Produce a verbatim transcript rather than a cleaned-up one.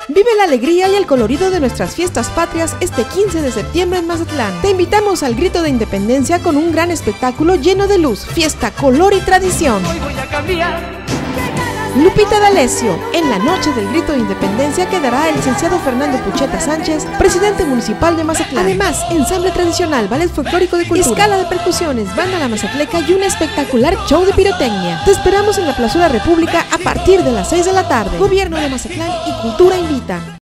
Vive la alegría y el colorido de nuestras fiestas patrias este quince de septiembre en Mazatlán. Te invitamos al Grito de Independencia con un gran espectáculo lleno de luz, fiesta, color y tradición. Hoy voy a cambiar. Lupita D'Alessio, en la noche del Grito de Independencia quedará el licenciado Fernando Pucheta Sánchez, presidente municipal de Mazatlán. Además, ensamble tradicional, ballet folclórico de cultura, escala de percusiones, banda La Mazatleca y un espectacular show de pirotecnia. Te esperamos en la Plazuela República a partir de las seis de la tarde. Gobierno de Mazatlán y Cultura invitan.